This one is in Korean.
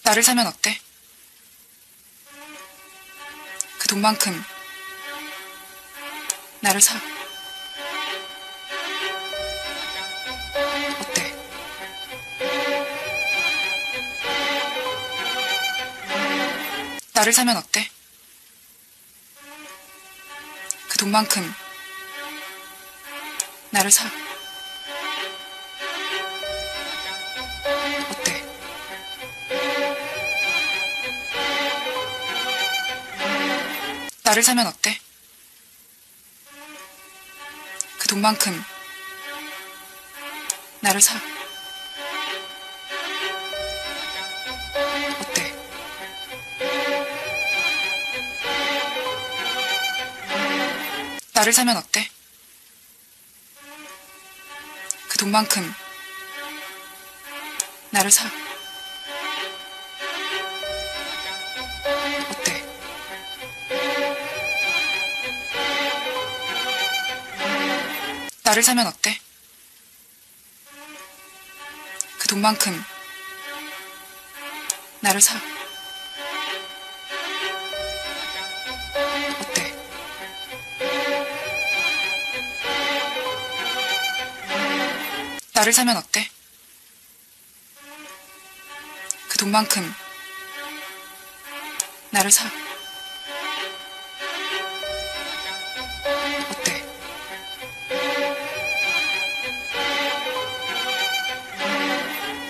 나를 사면 어때? 그 돈만큼 나를 사. 어때? 나를 사면 어때? 그 돈만큼 나를 사. 어때? 나를 사면 어때? 그 돈만큼 나를 사. 어때? 나를 사면 어때? 그 돈만큼 나를 사. 어때? 나를 사면 어때? 그 돈만큼 나를 사. 어때? 나를 사면 어때? 그 돈만큼 나를 사.